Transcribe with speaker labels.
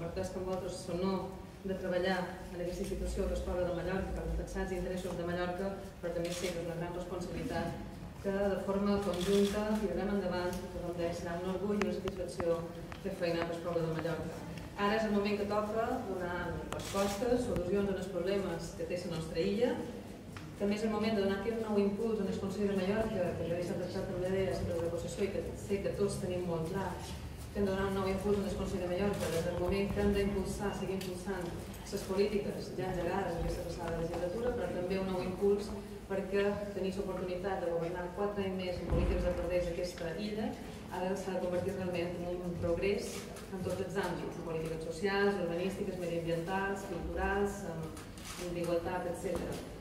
Speaker 1: comparteix amb vosaltres o no de treballar en aquesta institució que és Poble de Mallorca per defensar els interessos de Mallorca, però també sé que és una gran responsabilitat que de forma conjunta tirarem endavant, que com deia serà un orgull i una satisfacció fer feina per al Poble de Mallorca. Ara és el moment que toca donar respostes, solucions als problemes que té la nostra illa. També és el moment de donar un nou impuls al Consell de Mallorca, que jo he deixat d'estar treballadora sempre de possessió i que sé que tots tenim molt clar que hem de donar un nou impuls al Consell de Mallorca des del moment que hem d'impulsar, seguir impulsant les polítiques ja engegades en aquesta passada legislatura, però també un nou impuls perquè tenir l'oportunitat de governar 4 anys més en polítiques de progrés d'aquesta illa ara s'ha de convertir realment en un progrés en tots els àmbits, en polítiques socials, urbanístiques, mediambientals, culturals, d'igualtat, etc.